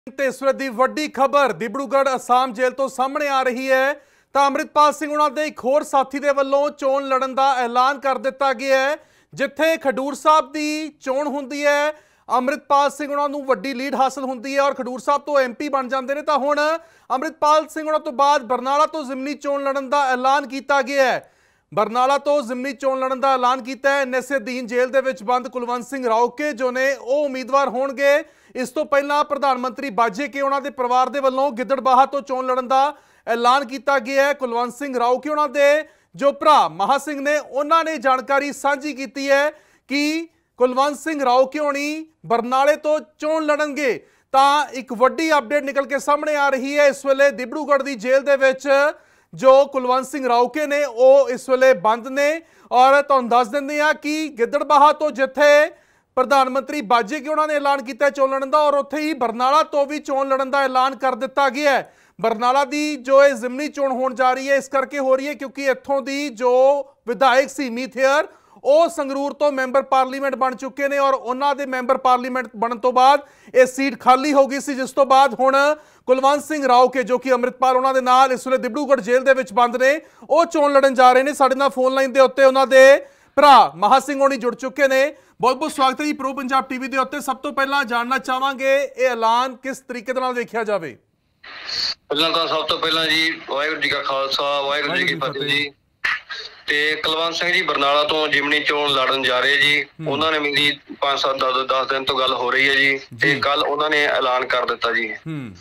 ਤੇ ਇਸ ਵੇਲੇ ਦੀ ਵੱਡੀ ਖਬਰ ਦਿਬੜੂਗੜ੍ਹ ਅਸਾਮ ਜੇਲ੍ਹ ਤੋਂ ਸਾਹਮਣੇ ਆ ਰਹੀ ਹੈ ਤਾਂ ਅੰਮ੍ਰਿਤਪਾਲ ਸਿੰਘ ਉਹਨਾਂ ਦੇ ਇੱਕ ਹੋਰ ਸਾਥੀ ਦੇ ਵੱਲੋਂ ਚੋਣ ਲੜਨ ਦਾ ਐਲਾਨ ਕਰ ਦਿੱਤਾ ਗਿਆ ਹੈ। ਜਿੱਥੇ ਖਡੂਰ ਸਾਹਿਬ ਦੀ ਚੋਣ ਹੁੰਦੀ ਹੈ, ਅੰਮ੍ਰਿਤਪਾਲ ਸਿੰਘ ਉਹਨਾਂ ਨੂੰ ਵੱਡੀ ਲੀਡ ਹਾਸਲ ਹੁੰਦੀ ਹੈ ਔਰ ਖਡੂਰ ਸਾਹਿਬ ਤੋਂ MP ਬਣ ਜਾਂਦੇ ਨੇ। ਤਾਂ ਹੁਣ ਅੰਮ੍ਰਿਤਪਾਲ ਸਿੰਘ ਉਹਨਾਂ ਤੋਂ ਬਾਅਦ ਬਰਨਾਲਾ ਤੋਂ ਜ਼ਿਮਨੀ ਚੋਣ ਲੜਨ ਦਾ ਐਲਾਨ ਕੀਤਾ ਗਿਆ ਹੈ। ਬਰਨਾਲਾ ਤੋਂ ਜ਼ਿਮਨੀ ਚੋਣ ਲੜਨ ਦਾ ਐਲਾਨ ਕੀਤਾ ਹੈ। NSA ਅਧੀਨ ਜੇਲ੍ਹ ਦੇ ਵਿੱਚ ਬੰਦ ਕੁਲਵੰਤ ਸਿੰਘ ਰਾਉਕੇ ਜੋ ਨੇ ਉਹ ਉਮੀਦਵਾਰ ਹੋਣਗੇ। ਇਸ ਤੋਂ ਪਹਿਲਾਂ ਪ੍ਰਧਾਨ ਮੰਤਰੀ ਬਾਜੇ ਕੇ ਉਹਨਾਂ ਦੇ ਪਰਿਵਾਰ ਦੇ ਵੱਲੋਂ ਗਿੱਦੜਬਾਹਾ ਤੋਂ ਚੋਣ ਲੜਨ ਦਾ ਐਲਾਨ ਕੀਤਾ ਗਿਆ ਹੈ। ਕੁਲਵੰਤ ਸਿੰਘ ਰਾਉਕੇ ਉਹਨਾਂ ਦੇ ਜੋ ਭਰਾ ਮਹਾ ਸਿੰਘ ਨੇ ਉਹਨਾਂ ਨੇ ਜਾਣਕਾਰੀ ਸਾਂਝੀ ਕੀਤੀ ਹੈ ਕਿ ਕੁਲਵੰਤ ਸਿੰਘ ਰਾਉਕੇ ਹੋਣੀ ਬਰਨਾਲੇ ਤੋਂ ਚੋਣ ਲੜਨਗੇ। ਤਾਂ ਇੱਕ ਵੱਡੀ ਅਪਡੇਟ ਨਿਕਲ ਕੇ ਸਾਹਮਣੇ ਆ ਰਹੀ ਹੈ। ਇਸ ਵੇਲੇ ਦਿਬੜੂਗੜ੍ਹ ਦੀ ਜੇਲ੍ਹ ਦੇ ਵਿੱਚ जो कुलवंत सिंह राउके ने वो इस वेले बंद ने और तुहानूं दस दिंदे आ कि गिद्दड़बाहा तो जिथे प्रधानमंत्री बाजे के उन्होंने ऐलान किया चोण लड़न दा और उत्थे ही बरनाला तो भी चोण लड़न दा ऐलान कर दिता गया है। बरनाला दी जो है जिमनी चोण होण जा रही है इस करके हो रही है क्योंकि इत्थों दी जो विधायक सी मीत हेयर ਉਹ ਸੰਗਰੂਰ ਤੋਂ ਮੈਂਬਰ ਪਾਰਲੀਮੈਂਟ ਬਣ ਚੁੱਕੇ ਨੇ ਔਰ ਉਹਨਾਂ ਦੇ ਮੈਂਬਰ ਪਾਰਲੀਮੈਂਟ ਬਣਨ ਤੋਂ ਬਾਅਦ ਇਹ ਸੀਟ ਖਾਲੀ ਹੋ ਗਈ ਸੀ, ਜਿਸ ਤੋਂ ਬਾਅਦ ਹੁਣ ਕੁਲਵੰਤ ਸਿੰਘ ਰਾਉਕੇ ਜੋ ਕਿ ਅੰਮ੍ਰਿਤਪਾਲ ਉਹਨਾਂ ਦੇ ਨਾਲ ਇਸ ਵੇਲੇ ਦਿਬੜੂਗੜ੍ਹ ਜੇਲ੍ਹ ਦੇ ਵਿੱਚ ਬੰਦ ਨੇ ਉਹ ਚੋਣ ਲੜਨ ਜਾ ਰਹੇ ਨੇ। ਸਾਡੇ ਨਾਲ ਫੋਨ ਲਾਈਨ ਦੇ ਉੱਤੇ ਉਹਨਾਂ ਦੇ ਭਰਾ ਮਹਾ ਸਿੰਘ ਹੋਣੀ ਜੁੜ ਚੁੱਕੇ ਨੇ। ਬਹੁਤ ਬਹੁਤ ਸਵਾਗਤ ਹੈ ਜੀ ਪ੍ਰੋ ਪੰਜਾਬ ਟੀਵੀ ਦੇ ਉੱਤੇ। ਸਭ ਤੋਂ ਪਹਿਲਾਂ ਜਾਣਨਾ ਚਾਹਾਂਗੇ ਇਹ ਐਲਾਨ ਕਿਸ ਤਰੀਕੇ ਦੇ ਨਾਲ ਵੇਖਿਆ ਜਾਵੇ। ਪਹਿਲਾਂ ਤਾਂ ਸਭ ਤੋਂ ਪਹਿਲਾਂ ਜੀ ਵਾਹਿਗੁਰੂ ਜੀ ਕਾ ਖਾਲਸਾ ਵਾਹਿਗੁਰੂ ਜੀ ਕੀ ਫਤਿਹ ਜੀ। ਤੇ ਕੁਲਵੰਤ ਸਿੰਘ ਜੀ ਬਰਨਾਲਾ ਤੋਂ ਜਿਮਨੀ ਚੋਣ ਲੜਨ ਜਾ ਰਹੇ ਜੀ। ਉਹਨਾਂ ਨੇ ਮੇਰੀ 5-7-10 ਦਿਨ ਤੋਂ ਗੱਲ ਹੋ ਰਹੀ ਹੈ ਜੀ ਤੇ ਕੱਲ ਉਹਨਾਂ ਨੇ ਐਲਾਨ ਕਰ ਦਿੱਤਾ ਜੀ।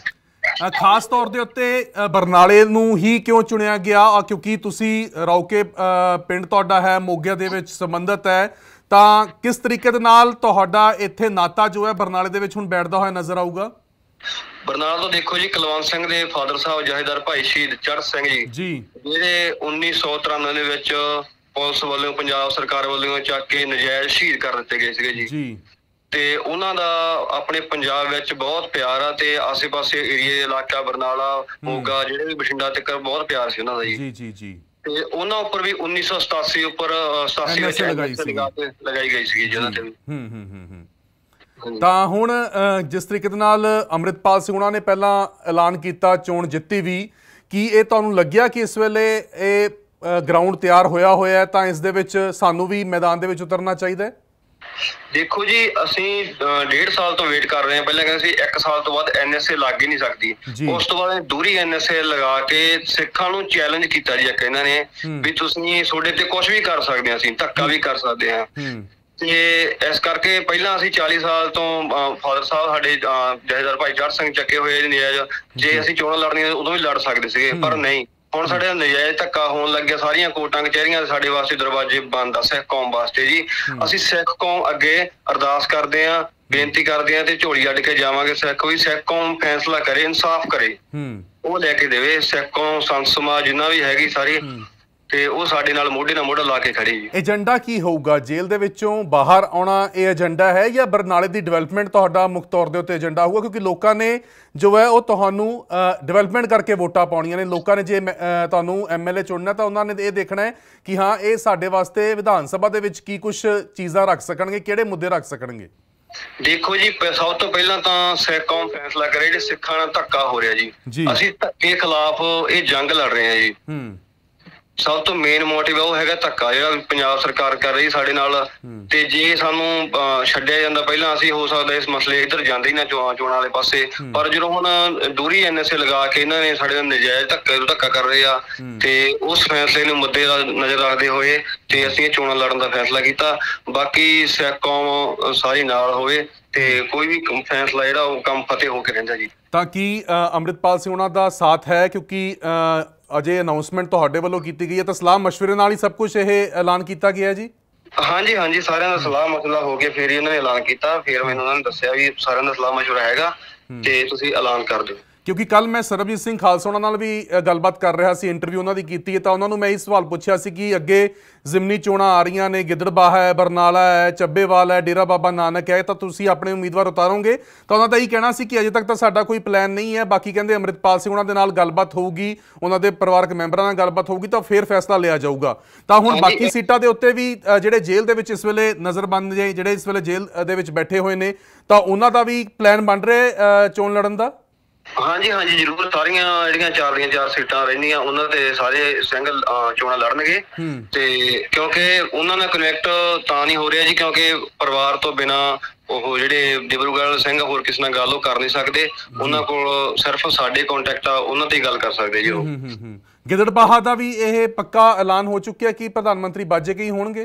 ਖਾਸ ਤੌਰ ਦੇ ਉੱਤੇ ਬਰਨਾਲੇ ਨੂੰ ਹੀ ਕਿਉਂ ਚੁਣਿਆ ਗਿਆ? ਕਿਉਂਕਿ ਤੁਸੀਂ ਰਾਉਕੇ ਪਿੰਡ ਤੁਹਾਡਾ ਹੈ, ਮੋਗੇ ਦੇ ਵਿੱਚ ਸੰਬੰਧਿਤ ਹੈ, ਤਾਂ ਕਿਸ ਤਰੀਕੇ ਦੇ ਨਾਲ ਤੁਹਾਡਾ ਇੱਥੇ ਨਾਤਾ ਜੋ ਹੈ ਬਰਨਾਲੇ ਦੇ ਵਿੱਚ ਹੁਣ ਬੈਠਦਾ ਹੋਇਆ ਨਜ਼ਰ ਆਊਗਾ? ਬਰਨਾਲਾ ਤੋਂ ਦੇਖੋ ਜੀ, ਕੁਲਵੰਤ ਸਿੰਘ ਦੇ ਫਾਦਰ ਸਾਹਿਬ ਜਥੇਦਾਰ ਭਾਈ ਸ਼ਹੀਦ ਚੜ੍ਹ ਸਿੰਘ ਜੀ ਜਿਹੜੇ 1993 ਦੇ ਵਿੱਚ ਪੁਲਿਸ ਵੱਲੋਂ ਪੰਜਾਬ ਸਰਕਾਰ ਵੱਲੋਂ ਚੱਕ ਕੇ ਨਜਾਇਜ਼ ਸ਼ਹੀਦ ਕਰ ਦਿੱਤੇ ਗਏ ਸੀਗੇ ਜੀ। ਤੇ ਉਹਨਾਂ ਦਾ ਆਪਣੇ ਪੰਜਾਬ ਵਿੱਚ ਬਹੁਤ ਪਿਆਰ ਆ ਤੇ ਆਸੇ ਪਾਸੇ ਏਰੀਏ ਇਲਾਕਾ ਬਰਨਾਲਾ ਮੋਗਾ ਜਿਹੜੇ ਵੀ ਬਠਿੰਡਾ ਤੱਕ ਬਹੁਤ ਪਿਆਰ ਸੀ ਉਹਨਾਂ ਦਾ ਜੀ। ਤੇ ਉਹਨਾਂ ਉੱਪਰ ਵੀ 1987 ਉੱਪਰ 87 ਵਿੱਚ ਲਗਾਈ ਗਈ ਸੀਗੀ ਜਿਹਨਾਂ ਤੇ ਵੀ। ਤਾਂ ਹੁਣ ਜਿਸ ਤਰੀਕੇ ਦੇ ਨਾਲ ਅੰਮ੍ਰਿਤਪਾਲ ਸਿੰਘ ਉਹਨਾਂ ਨੇ ਪਹਿਲਾਂ ਐਲਾਨ ਕੀਤਾ, ਚੋਣ ਜਿੱਤੀ ਵੀ, ਕੀ ਇਹ ਤੁਹਾਨੂੰ ਲੱਗਿਆ ਕਿ ਇਸ ਵੇਲੇ ਇਹ ਗਰਾਊਂਡ ਤਿਆਰ ਹੋਇਆ ਹੈ ਤਾਂ ਇਸ ਦੇ ਵਿੱਚ ਸਾਨੂੰ ਵੀ ਮੈਦਾਨ ਦੇ ਵਿੱਚ ਉਤਰਨਾ ਚਾਹੀਦਾ ਹੈ? ਦੇਖੋ ਜੀ, ਅਸੀਂ 1.5 ਸਾਲ ਤੋਂ ਵੇਟ ਕਰ ਰਹੇ ਹਾਂ। ਪਹਿਲਾਂ ਕਹਿੰਦੇ ਸੀ 1 ਸਾਲ ਤੋਂ ਬਾਅਦ NSA ਲੱਗ ਹੀ ਨਹੀਂ ਸਕਦੀ। ਉਸ ਤੋਂ ਬਾਅਦ ਦੂਰੀ NSA ਲਗਾ ਕੇ ਸਿੱਖਾਂ ਨੂੰ ਚੈਲੰਜ ਕੀਤਾ ਜੀ ਇੱਕ ਇਹਨਾਂ ਨੇ ਵੀ ਤੁਸੀਂ ਤੁਹਾਡੇ ਤੇ ਕੁਛ ਵੀ ਕਰ ਸਕਦੇ ਹਾਂ, ਅਸੀਂ ਧੱਕਾ ਵੀ ਕਰ ਸਕਦੇ ਹਾਂ। ਤੇ ਇਸ ਕਰਕੇ ਪਹਿਲਾਂ ਅਸੀਂ 40 ਸਾਲ ਤੋਂ ਫਾਦਰ ਸਾਹਿਬ ਸਾਡੇ ਜਥੇਦਾਰ ਭਾਈ ਚੜ੍ਹ ਸਿੰਘ ਚੱਕੇ ਹੋਏ ਨਜਾਇਜ਼, ਜੇ ਅਸੀਂ ਚੋਣਾਂ ਲੜਨੀਆਂ ਉਦੋਂ ਵੀ ਲੜ ਸਕਦੇ ਸੀਗੇ, ਪਰ ਨਹੀਂ, ਹੁਣ ਸਾਡੇ ਨਜਾਇਜ਼ ਧੱਕਾ ਹੋਣ ਲੱਗਿਆ। ਸਾਰੀਆਂ ਕੋਰਟਾਂ ਕਚਹਿਰੀਆਂ ਸਾਡੇ ਵਾਸਤੇ ਦਰਵਾਜ਼ੇ ਬੰਦ ਆ ਸਿੱਖ ਕੌਮ ਵਾਸਤੇ ਜੀ। ਅਸੀਂ ਸਿੱਖ ਕੌਮ ਅੱਗੇ ਅਰਦਾਸ ਕਰਦੇ ਹਾਂ, ਬੇਨਤੀ ਕਰਦੇ ਹਾਂ ਤੇ ਝੋਲੀ ਅੱਡ ਕੇ ਜਾਵਾਂਗੇ। ਸਿੱਖ ਕੌਮ ਫੈਸਲਾ ਕਰੇ, ਇਨਸਾਫ ਕਰੇ, ਉਹ ਲੈ ਕੇ ਦੇਵੇ। ਸਿੱਖ ਕੌਮ ਸੰਤ ਸਮਾਜ ਜਿੰਨਾ ਵੀ ਹੈਗੀ ਸਾਰੀ ਤੇ ਉਹ ਸਾਡੇ ਨਾਲ ਮੋਢੇ ਨਾਲ ਮੋਢਾ ਲਾ ਕੇ ਖੜੀ ਜੀ। ਏਜੰਡਾ ਕੀ ਹੋਊਗਾ? ਜੇਲ੍ਹ ਦੇ ਵਿੱਚੋਂ ਬਾਹਰ ਆਉਣਾ ਇਹ ਏਜੰਡਾ ਹੈ ਜਾਂ ਬਰਨਾਲੇ ਦੀ ਡਿਵੈਲਪਮੈਂਟ ਤੁਹਾਡਾ ਮੁੱਖ ਤੌਰ ਦੇ ਉੱਤੇ ਏਜੰਡਾ ਹੋਊਗਾ? ਕਿਉਂਕਿ ਲੋਕਾਂ ਨੇ ਜੋ ਹੈ ਉਹ ਤੁਹਾਨੂੰ ਡਿਵੈਲਪਮੈਂਟ ਕਰਕੇ ਵੋਟਾਂ ਪਾਉਣੀਆਂ ਨੇ। ਲੋਕਾਂ ਨੇ ਜੇ ਤੁਹਾਨੂੰ MLA ਚੁਣਨਾ ਤਾਂ ਉਹਨਾਂ ਨੇ ਇਹ ਦੇਖਣਾ ਹੈ ਕਿ ਹਾਂ ਇਹ ਸਾਡੇ ਵਾਸਤੇ ਵਿਧਾਨ ਸਭਾ ਦੇ ਵਿੱਚ ਕੀ ਕੁਛ ਚੀਜ਼ਾਂ ਰੱਖ ਸਕਣਗੇ, ਕਿਹੜੇ ਮੁੱਦੇ ਰੱਖ ਸਕਣਗੇ। ਦੇਖੋ ਜੀ, ਸਭ ਤੋਂ ਪਹਿਲਾਂ ਤਾਂ ਸਿੱਖ ਕੌਮ ਫੈਸਲਾ ਕਰੇ। ਜਿਹੜੇ ਸਿੱਖਾਂ ਨਾਲ ਧੱਕਾ ਹੋ ਰਿਹਾ ਜੀ, ਅਸੀਂ ਧੱਕੇ ਖਿਲਾਫ ਇਹ ਜੰਗ ਲੜ ਰਹੇ ਹਾਂ ਜੀ। ਸਭ ਤੋਂ ਮੇਨ ਮੋਟਿਵ ਉਹ ਹੈਗਾ ਧੱਕਾ ਜਿਹੜਾ ਪੰਜਾਬ ਸਰਕਾਰ ਕਰ ਰਹੀ ਸਾਡੇ ਨਾਲ। ਤੇ ਜੇ ਸਾਨੂੰ ਛੱਡਿਆ ਜਾਂਦਾ ਪਹਿਲਾਂ, ਅਸੀਂ ਹੋ ਸਕਦਾ ਇਸ ਮਸਲੇ ਇੱਧਰ ਜਾਂਦੇ ਹੀ ਨਾ ਚੋਣਾਂ ਵਾਲੇ ਪਾਸੇ। ਪਰ ਜਦੋਂ ਹੁਣ ਦੂਰੀ NSA ਲਗਾ ਕੇ ਇਹਨਾਂ ਨੇ ਸਾਡੇ ਨਾਲ ਨਜਾਇਜ਼ ਧੱਕਾ ਕਰ ਰਹੇ ਆ ਤੇ ਉਸ ਫੈਸਲੇ ਨੂੰ ਮੁੱਦੇ ਦਾ ਨਜ਼ਰ ਰੱਖਦੇ ਹੋਏ ਤੇ ਅਸੀਂ ਇਹ ਚੋਣਾਂ ਲੜਨ ਦਾ ਫੈਸਲਾ ਕੀਤਾ। ਬਾਕੀ ਸਿੱਖ ਕੌਮ ਸਾਰੀ ਨਾਲ ਹੋਵੇ ਤੇ ਕੋਈ ਵੀ ਫੈਸਲਾ ਜਿਹੜਾ ਉਹ ਕੰਮ ਫਤਿਹ ਹੋ ਕੇ ਰਹਿੰਦਾ ਜੀ। ਤਾਂ ਕੀ ਅੰਮ੍ਰਿਤਪਾਲ ਸਿੰਘ ਉਹਨਾਂ ਦਾ ਸਾਥ ਹੈ? ਕਿਉਂਕਿ ਅਜੇ ਅਨਾਉਂਸਮੈਂਟ ਤੁਹਾਡੇ ਵੱਲੋਂ ਕੀਤੀ ਗਈ ਹੈ ਤਾਂ ਸਲਾਹ ਮਸ਼ਵਰੇ ਨਾਲ ਹੀ ਸਭ ਕੁਝ ਇਹ ਐਲਾਨ ਕੀਤਾ ਗਿਆ ਜੀ? ਹਾਂਜੀ, ਸਾਰਿਆਂ ਦਾ ਸਲਾਹ ਮਸਲਾ ਹੋ ਕੇ ਫਿਰ ਇਹਨਾਂ ਨੇ ਐਲਾਨ ਕੀਤਾ। ਫਿਰ ਮੈਨੂੰ ਉਹਨਾਂ ਨੇ ਦੱਸਿਆ ਵੀ ਸਾਰਿਆਂ ਦਾ ਸਲਾਹ ਮਸ਼ਵਰਾ ਹੈਗਾ ਤੇ ਤੁਸੀਂ ਐਲਾਨ ਕਰ ਦਿਓ। क्योंकि कल मैं सरबजीत सिंह खालसा उन्हां नाल भी गलबात कर रहा सी, इंटरव्यू उन्होंने की तो उन्होंने मैं यही सवाल पूछा सी कि अगे जिमनी चोणां आ रही ने, गिद्दड़बाहा है, बरनाला है, चब्बेवाल है, डेरा बाबा नानक है, तो तुसीं अपने उम्मीदवार उतारोगे? तो उन्होंने यही कहना सी कि अजे तक तो साडा कोई प्लान नहीं है, बाकी कहते अमृतपाल सिंह उन्हां दे नाल गलबात होगी, उन्होंने परिवारक मैंबरां नाल गलबात होगी तो फिर फैसला लिया जाऊगा। तो हुण बाकी सीटां दे उत्ते भी जिहड़े जेल दे विच इस वेले नज़रबंद ने, जिहड़े इस वेले जेल दे विच बैठे हुए ने, तो उन्हां दा भी प्लान बन रहा चोण लड़न दा? हाँ जी जरूर। सारियां ਜਿਹੜੀਆਂ 4 सीटां ਰਹਿੰਦੀਆਂ ਉਹਨਾਂ ਤੇ ਸਾਰੇ ਸਿੰਘ ਚੋਣਾਂ ਲੜਨਗੇ ਤੇ ਕਿਉਂਕਿ ਉਹਨਾਂ ਨਾਲ ਕਨੈਕਟ ਤਾਂ ਨਹੀਂ ਹੋ ਰਿਹਾ ਜੀ, ਕਿਉਂਕਿ ਪਰਿਵਾਰ ਤੋਂ ਬਿਨਾ ਉਹ ਜਿਹੜੇ ਡਿਬਰੂਗੜ੍ਹ ਸਿੰਘ ਹੋਰ ਕਿਸੇ ਨਾਲ ਗੱਲ ਉਹ ਕਰ ਨਹੀਂ ਸਕਦੇ। ਉਹਨਾਂ ਕੋਲ ਸਿਰਫ ਸਾਡੇ ਕੰਟੈਕਟ ਆ, ਉਹਨਾਂ ਤੇ ਹੀ ਗੱਲ ਕਰ ਸਕਦੇ ਜੀ ਉਹ। ਗਿੱਦੜਬਾਹਾ ਦਾ ਵੀ ਇਹ ਪੱਕਾ ਐਲਾਨ ਹੋ ਚੁੱਕਿਆ ਕਿ ਪ੍ਰਧਾਨ ਮੰਤਰੀ ਬਾਜੇ ਕੇ ਹੀ ਹੋਣਗੇ?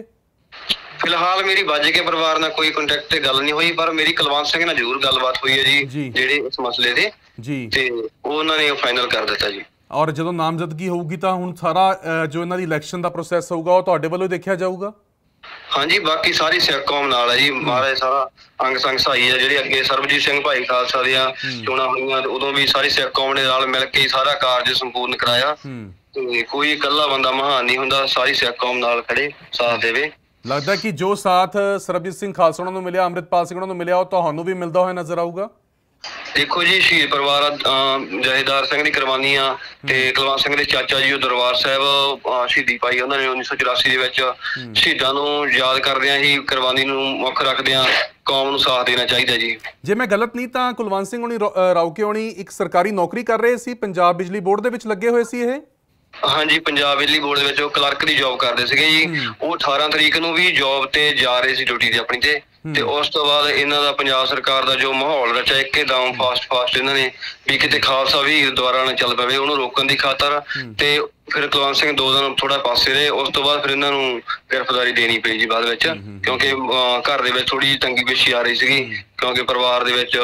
ਫਿਲਹਾਲ ਮੇਰੀ ਬਾਜੇ ਕੇ ਪਰਿਵਾਰ ਨਾਲ ਕੋਈ ਕੰਟੈਕਟ ਤੇ ਗੱਲ ਨਹੀਂ ਹੋਈ, ਪਰ ਮੇਰੀ ਕੁਲਵੰਤ ਸਿੰਘ ਨਾਲ ਜ਼ਰੂਰ ਗੱਲਬਾਤ ਹੋਈ ਹੈ ਜੀ ਜਿਹੜੇ ਇਸ ਮਸਲੇ ਦੇ ਜੀ, ਤੇ ਉਹਨਾਂ ਨੇ ਫਾਈਨਲ ਕਰ ਦਿੱਤਾ ਜੀ। ਔਰ ਜਦੋਂ ਨਾਮਜ਼ਦਗੀ ਹੋਊਗੀ ਤਾਂ ਹੁਣ ਸਾਰਾ ਜੋ ਇਹਨਾਂ ਦੀ ਇਲੈਕਸ਼ਨ ਦਾ ਪ੍ਰੋਸੈਸ ਹੋਊਗਾ ਉਹ ਤੁਹਾਡੇ ਵੱਲੋਂ ਦੇਖਿਆ ਜਾਊਗਾ? ਹਾਂਜੀ, ਬਾਕੀ ਸਾਰੀ ਸਿੱਖ ਕੌਮ ਨਾਲ ਹੈ ਜੀ, ਮਹਾਰਾਜ ਸਾਰਾ ਅੰਗ ਸੰਗ ਸਹਾਈ ਹੈ। ਜਿਹੜੇ ਅੱਗੇ ਸਰਬਜੀਤ ਸਿੰਘ ਭਾਈ ਖਾਲਸਾ ਦੀਆਂ ਚੋਣਾਂ ਹੋਈਆਂ ਉਦੋਂ ਵੀ ਸਾਰੀ ਸਿੱਖ ਕੌਮ ਨੇ ਨਾਲ ਮਿਲ ਕੇ ਸਾਰਾ ਕਾਰਜ ਸੰਪੂਰਨ ਕਰਾਇਆ, ਤੇ ਕੋਈ ਇਕੱਲਾ ਬੰਦਾ ਮਹਾਨ ਨਹੀਂ ਹੁੰਦਾ, ਸਾਰੀ ਸਿੱਖ ਕੌਮ ਨਾਲ ਖੜੇ ਸਾਥ ਦੇਵੇ। लगता है कि जो साथ सरबजीत सिंह खालसा उन्होंने मिलिया, अमृतपाल सिंह उन्होंने मिलिया, वो तुहानू भी मिलता हुआ नजर आऊगा? देखो जी, शहीद परिवार जहेदार सिंह की कुर्बानी आ ते कुलवंत सिंह दे चाचा जी दरबार साहब शहीदी पाई उन्होंने 1984 ਦੇ ਵਿੱਚ ਸ਼ਹੀਦਾਂ ਨੂੰ ਯਾਦ ਕਰਦਿਆਂ ਹੀ ਕੁਰਬਾਨੀ ਨੂੰ ਮੁੱਖ ਰੱਖਦਿਆਂ ਕੌਮ ਨੂੰ ਸਾਥ ਦੇਣਾ ਚਾਹੀਦਾ ਜੀ। ਜੇ ਮੈਂ ਗਲਤ ਨਹੀਂ ਤਾਂ ਕੁਲਵੰਤ ਸਿੰਘ ਹੋਣੀ ਰਾਉਕੇ ਹੋਣੀ ਇੱਕ ਸਰਕਾਰੀ ਨੌਕਰੀ ਕਰ ਰਹੇ ਸੀ, ਪੰਜਾਬ ਬਿਜਲੀ ਬੋਰਡ ਦੇ ਵਿੱਚ ਲੱਗੇ ਹੋਏ ਸੀ ਇਹ? ਹਾਂਜੀ, ਪੰਜਾਬ ਬਿਜਲੀ ਬੋਰਡ ਦੇ ਵਿੱਚ ਉਹ ਕਲਰਕ ਦੀ ਜੌਬ ਕਰਦੇ ਸੀਗੇ ਜੀ। ਉਹ 18 ਤਰੀਕ ਨੂੰ ਵੀ ਜੌਬ ਤੇ ਜਾ ਰਹੇ ਸੀ ਡਿਊਟੀ ਤੇ ਆਪਣੀ ਤੇ ਉਸ ਤੋਂ ਬਾਅਦ ਇਹਨਾਂ ਦਾ ਪੰਜਾਬ ਸਰਕਾਰ ਦਾ ਜੋ ਮਾਹੌਲ ਰਚਿਆ ਇੱਕਦਮ ਫਾਸਟ ਇਹਨਾਂ ਨੇ ਵੀ ਕਿਤੇ ਖਾਲਸਾ ਵੀਰ ਦੁਆਰਾ ਨਾ ਚੱਲ ਪਵੇ, ਉਹਨੂੰ ਰੋਕਣ ਦੀ ਖਾਤਰ, ਤੇ ਫਿਰ ਕੁਲਵੰਤ ਸਿੰਘ 2 ਦਿਨ ਥੋੜਾ ਪਾਸੇ ਰਹੇ। ਉਸ ਤੋਂ ਬਾਅਦ ਫਿਰ ਇਹਨਾਂ ਨੂੰ ਗ੍ਰਿਫਤਾਰੀ ਦੇਣੀ ਪਈ ਜੀ ਬਾਅਦ ਵਿੱਚ, ਕਿਉਂਕਿ ਘਰ ਦੇ ਵਿੱਚ ਥੋੜੀ ਤੰਗੀ ਪੇਸ਼ੀ ਆ ਰਹੀ ਸੀਗੀ, ਕਿਉਂਕਿ ਪਰਿਵਾਰ ਦੇ ਵਿੱਚ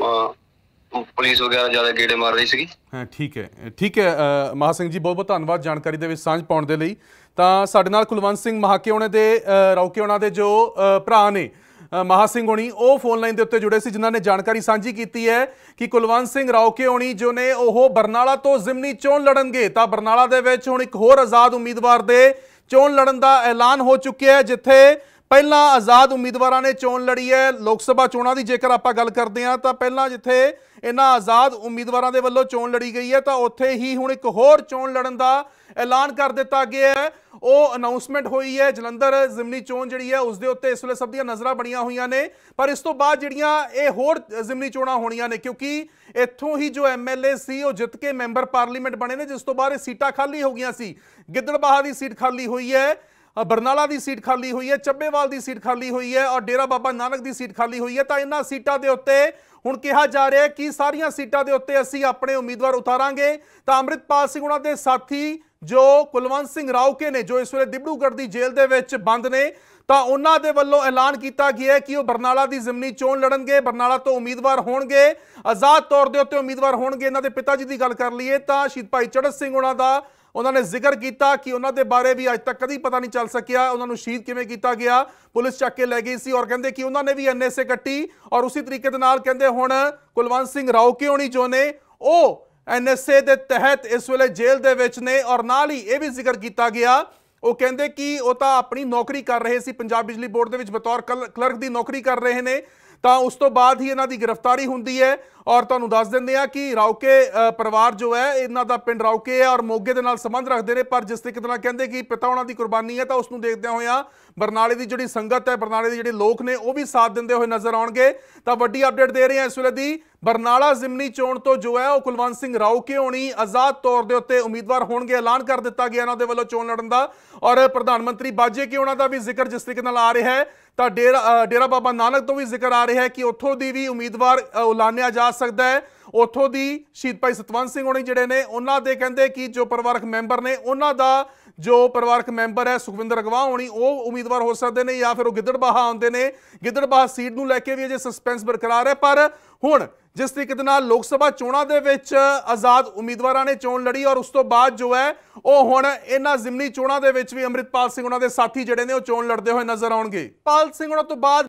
ਪੁਲਿਸ ਵਗੈਰਾ ਜ਼ਿਆਦਾ ਗੇੜੇ ਮਾਰ ਰਹੀ ਸੀਗੀ। ਠੀਕ ਹੈ ਮਹਾ ਸਿੰਘ ਜੀ, ਬਹੁਤ ਬਹੁਤ ਧੰਨਵਾਦ ਜਾਣਕਾਰੀ ਦੇ ਵਿੱਚ ਸਾਂਝ ਪਾਉਣ ਦੇ ਲਈ। ਤਾਂ ਸਾਡੇ ਨਾਲ ਕੁਲਵੰਤ ਸਿੰਘ ਮਹਾਕੇ ਹੋਣੇ ਦੇ ਰਾਉਕੇ ਹੋਣਾ ਦੇ ਜੋ ਭਰਾ ਨੇ ਮਹਾ ਸਿੰਘ ਹੋਣੀ, ਉਹ ਫੋਨ ਲਾਈਨ ਦੇ ਉੱਤੇ ਜੁੜੇ ਸੀ, ਜਿਨ੍ਹਾਂ ਨੇ ਜਾਣਕਾਰੀ ਸਾਂਝੀ ਕੀਤੀ ਹੈ ਕਿ ਕੁਲਵੰਤ ਸਿੰਘ ਰਾਉਕੇ ਹੋਣੀ ਜੋ ਨੇ ਉਹ ਬਰਨਾਲਾ ਤੋਂ ਜ਼ਿਮਨੀ ਚੋਣ ਲੜਨਗੇ। ਤਾਂ ਬਰਨਾਲਾ ਦੇ ਵਿੱਚ ਹੁਣ ਇੱਕ ਹੋਰ ਆਜ਼ਾਦ ਉਮੀਦਵਾਰ ਦੇ ਚੋਣ ਲੜਨ ਦਾ ਐਲਾਨ ਹੋ ਚੁੱਕਿਆ ਹੈ, ਜਿੱਥੇ ਪਹਿਲਾਂ ਆਜ਼ਾਦ ਉਮੀਦਵਾਰਾਂ ਨੇ ਚੋਣ ਲੜੀ ਹੈ। ਲੋਕ ਸਭਾ ਚੋਣਾਂ ਦੀ ਜੇਕਰ ਆਪਾਂ ਗੱਲ ਕਰਦੇ ਹਾਂ ਤਾਂ ਪਹਿਲਾਂ ਜਿੱਥੇ ਇਹਨਾਂ ਆਜ਼ਾਦ ਉਮੀਦਵਾਰਾਂ ਦੇ ਵੱਲੋਂ ਚੋਣ ਲੜੀ ਗਈ ਹੈ, ਤਾਂ ਉੱਥੇ ਹੀ ਹੁਣ ਇੱਕ ਹੋਰ ਚੋਣ ਲੜਨ ਦਾ ਐਲਾਨ ਕਰ ਦਿੱਤਾ ਗਿਆ ਹੈ। ਉਹ ਅਨਾਉਂਸਮੈਂਟ ਹੋਈ ਹੈ। ਜਲੰਧਰ ਜ਼ਿਮਨੀ ਚੋਣ ਜਿਹੜੀ ਹੈ ਉਸ ਦੇ ਉੱਤੇ ਇਸ ਵੇਲੇ ਸਭ ਦੀਆਂ ਨਜ਼ਰਾਂ ਬਣੀਆਂ ਹੋਈਆਂ ਨੇ, ਪਰ ਇਸ ਤੋਂ ਬਾਅਦ ਜਿਹੜੀਆਂ ਇਹ ਹੋਰ ਜ਼ਿਮਨੀ ਚੋਣਾਂ ਹੋਣੀਆਂ ਨੇ, ਕਿਉਂਕਿ ਇੱਥੋਂ ਹੀ ਜੋ ਐਮਐਲਏ ਸੀ ਉਹ ਜਿੱਤ ਕੇ ਮੈਂਬਰ ਪਾਰਲੀਮੈਂਟ ਬਣੇ ਨੇ, ਜਿਸ ਤੋਂ ਬਾਅਦ ਇਹ ਸੀਟਾਂ ਖਾਲੀ ਹੋ ਗਈਆਂ ਸੀ। ਗਿੱਦੜਬਾਹਾ ਦੀ ਸੀਟ ਖਾਲੀ ਹੋਈ ਹੈ, ਬਰਨਾਲਾ ਦੀ ਸੀਟ ਖਾਲੀ ਹੋਈ ਹੈ, ਚੱਬੇਵਾਲ ਦੀ ਸੀਟ ਖਾਲੀ ਹੋਈ ਹੈ ਔਰ ਡੇਰਾ ਬਾਬਾ ਨਾਨਕ ਦੀ ਸੀਟ ਖਾਲੀ ਹੋਈ ਹੈ। ਤਾਂ ਇਹਨਾਂ ਸੀਟਾਂ ਦੇ ਉੱਤੇ ਹੁਣ ਕਿਹਾ ਜਾ ਰਿਹਾ ਹੈ ਕਿ ਸਾਰੀਆਂ ਸੀਟਾਂ ਦੇ ਉੱਤੇ ਅਸੀਂ ਆਪਣੇ ਉਮੀਦਵਾਰ ਉਤਾਰਾਂਗੇ। ਤਾਂ ਅੰਮ੍ਰਿਤਪਾਲ ਸਿੰਘ ਉਹਨਾਂ ਦੇ ਸਾਥੀ ਜੋ ਕੁਲਵੰਤ ਸਿੰਘ ਰਾਉਕੇ ਨੇ, ਜੋ ਇਸ ਵੇਲੇ ਦਿਬੜੂਗੜ੍ਹ ਦੀ ਜੇਲ੍ਹ ਦੇ ਵਿੱਚ ਬੰਦ ਨੇ, ਤਾਂ ਉਹਨਾਂ ਦੇ ਵੱਲੋਂ ਐਲਾਨ ਕੀਤਾ ਗਿਆ ਹੈ ਕਿ ਉਹ ਬਰਨਾਲਾ ਦੀ ਜ਼ਿਮਨੀ ਚੋਣ ਲੜਨਗੇ, ਬਰਨਾਲਾ ਤੋਂ ਉਮੀਦਵਾਰ ਹੋਣਗੇ, ਆਜ਼ਾਦ ਤੌਰ ਦੇ ਉੱਤੇ ਉਮੀਦਵਾਰ ਹੋਣਗੇ। ਇਹਨਾਂ ਦੇ ਪਿਤਾ ਜੀ ਦੀ ਗੱਲ ਕਰ ਲਈਏ ਤਾਂ ਸ਼ਹੀਦ ਭਾਈ ਚੜ੍ਹਤ ਸਿੰਘ ਉਹਨਾਂ ਦਾ ਉਹਨਾਂ ਨੇ ਜ਼ਿਕਰ ਕੀਤਾ ਕਿ ਉਹਨਾਂ ਦੇ ਬਾਰੇ ਵੀ ਅੱਜ ਤੱਕ ਕਦੀ ਪਤਾ ਨਹੀਂ ਚੱਲ ਸਕਿਆ ਉਹਨਾਂ ਨੂੰ ਸ਼ਹੀਦ ਕਿਵੇਂ ਕੀਤਾ ਗਿਆ, ਪੁਲਿਸ ਚੱਕ ਕੇ ਲੈ ਗਈ ਸੀ, ਔਰ ਕਹਿੰਦੇ ਕਿ ਉਹਨਾਂ ਨੇ ਵੀ ਐਨਐਸਏ ਕੱਟੀ। ਔਰ ਉਸੇ ਤਰੀਕੇ ਦੇ ਨਾਲ ਕਹਿੰਦੇ ਹੁਣ ਕੁਲਵੰਤ ਸਿੰਘ ਰਾਉਕੇ ਹੋਣੀ ਜੋ ਨੇ ਉਹ ਐਨਐਸਏ ਦੇ ਤਹਿਤ ਇਸ ਵੇਲੇ ਜੇਲ੍ਹ ਦੇ ਵਿੱਚ ਨੇ। ਔਰ ਨਾਲ ਹੀ ਇਹ ਵੀ ਜ਼ਿਕਰ ਕੀਤਾ ਗਿਆ, ਉਹ ਕਹਿੰਦੇ ਕਿ ਉਹ ਤਾਂ ਆਪਣੀ ਨੌਕਰੀ ਕਰ ਰਹੇ ਸੀ, ਪੰਜਾਬ ਬਿਜਲੀ ਬੋਰਡ ਦੇ ਵਿੱਚ ਬਤੌਰ ਕਲਰਕ ਦੀ ਨੌਕਰੀ ਕਰ ਰਹੇ ਨੇ, ਤਾਂ ਉਸ ਤੋਂ ਬਾਅਦ ਹੀ ਇਹਨਾਂ ਦੀ ਗ੍ਰਿਫਤਾਰੀ ਹੁੰਦੀ ਹੈ। ਔਰ ਤੁਹਾਨੂੰ ਦੱਸ ਦਿੰਦੇ ਆ ਕਿ ਰਾਉਕੇ ਪਰਿਵਾਰ ਜੋ ਹੈ ਇਹਨਾਂ ਦਾ ਪਿੰਡ ਰਾਉਕੇ ਹੈ ਔਰ ਮੋਗੇ ਦੇ ਨਾਲ ਸੰਬੰਧ ਰੱਖਦੇ ਨੇ, ਪਰ ਜਿਸ ਤਰੀਕੇ ਨਾਲ ਕਹਿੰਦੇ ਕਿ ਪਿਤਾ ਉਹਨਾਂ ਦੀ ਕੁਰਬਾਨੀ ਹੈ ਤਾਂ ਉਸ ਨੂੰ ਦੇਖਦਿਆਂ ਹੋਇਆਂ ਬਰਨਾਲੇ ਦੀ ਜਿਹੜੀ ਸੰਗਤ ਹੈ, ਬਰਨਾਲੇ ਦੇ ਜਿਹੜੇ ਲੋਕ ਨੇ ਉਹ ਵੀ ਸਾਥ ਦਿੰਦੇ ਹੋਏ ਨਜ਼ਰ ਆਉਣਗੇ। ਤਾਂ ਵੱਡੀ ਅਪਡੇਟ ਦੇ ਰਹੇ ਹਾਂ ਇਸ ਵੇਲੇ ਦੀ, ਬਰਨਾਲਾ ਜ਼ਿਮਨੀ ਚੋਣ ਤੋਂ ਜੋ ਹੈ ਉਹ ਕੁਲਵੰਤ ਸਿੰਘ ਰਾਉਕੇ ਹੋਣੀ ਆਜ਼ਾਦ ਤੌਰ ਦੇ ਉੱਤੇ ਉਮੀਦਵਾਰ ਹੋਣਗੇ। ਐਲਾਨ ਕਰ ਦਿੱਤਾ ਗਿਆ ਇਹਨਾਂ ਦੇ ਵੱਲੋਂ ਚੋਣ ਲੜਨ ਦਾ। ਔਰ ਪ੍ਰਧਾਨ ਮੰਤਰੀ ਬਾਜੇ ਕੇ ਉਹਨਾਂ ਦਾ ਵੀ ਜ਼ਿਕਰ ਜਿਸ ਤਰੀਕੇ ਨਾਲ ਆ ਰਿਹਾ ਹੈ, ਤਾਂ ਡੇਰਾ ਬਾਬਾ ਨਾਨਕ ਤੋਂ ਵੀ ਜ਼ਿਕਰ ਆ ਰਿਹਾ ਹੈ ਕਿ ਉੱਥੋਂ ਦੀ ਵੀ ਉਮੀਦਵਾਰ ਐਲਾਨਿਆ ਜਾ ਸਕਦਾ ਹੈ। ਉੱਥੋਂ ਦੀ ਸ਼ਹੀਦ ਭਾਈ ਸਤਵੰਤ ਸਿੰਘ ਹੋਣੀ ਜਿਹੜੇ ਨੇ ਉਹਨਾਂ ਦੇ ਕਹਿੰਦੇ ਕਿ ਜੋ ਪਰਿਵਾਰਕ ਮੈਂਬਰ ਨੇ ਉਹਨਾਂ ਦਾ ਜੋ ਪਰਿਵਾਰਕ ਮੈਂਬਰ ਹੈ ਸੁਖਵਿੰਦਰ ਅਗਵਾ ਹੋਣੀ ਉਹ ਉਮੀਦਵਾਰ ਹੋ ਸਕਦੇ ਨੇ, ਜਾਂ ਫਿਰ ਉਹ ਗਿੱਦੜਬਾਹਾ ਆਉਂਦੇ ਨੇ। ਗਿੱਦੜਬਾਹਾ ਸੀਟ ਨੂੰ ਲੈ ਕੇ ਵੀ ਅਜੇ ਸਸਪੈਂਸ ਬਰਕਰਾਰ ਹੈ, ਪਰ ਹੁਣ ਜਿਸ ਤਰੀਕੇ ਦੇ ਨਾਲ ਲੋਕ ਸਭਾ ਚੋਣਾਂ ਦੇ ਵਿੱਚ ਆਜ਼ਾਦ ਉਮੀਦਵਾਰਾਂ ਨੇ ਚੋਣ ਲੜੀ ਔਰ ਉਸ ਤੋਂ ਬਾਅਦ ਜੋ ਹੈ ਉਹ ਹੁਣ ਇਹਨਾਂ ਜ਼ਿਮਨੀ ਚੋਣਾਂ ਦੇ ਵਿੱਚ ਵੀ ਅੰਮ੍ਰਿਤਪਾਲ ਸਿੰਘ ਉਹਨਾਂ ਦੇ ਸਾਥੀ ਜਿਹੜੇ ਨੇ ਉਹ ਚੋਣ ਲੜਦੇ ਹੋਏ ਨਜ਼ਰ ਆਉਣਗੇ। ਪਾਲ ਸਿੰਘ ਉਹਨਾਂ ਤੋਂ ਬਾਅਦ